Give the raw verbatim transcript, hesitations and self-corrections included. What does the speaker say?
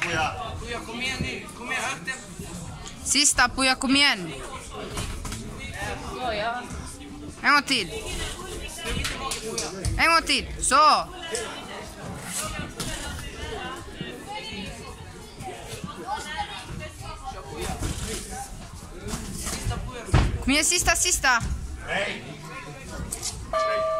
Puja. Puja, kom igen nu. Kom igen, högt upp. Sista Puja, kom igen. Så ja. En gång till. En gång till. Så. Kom igen, sista, sista. Nej.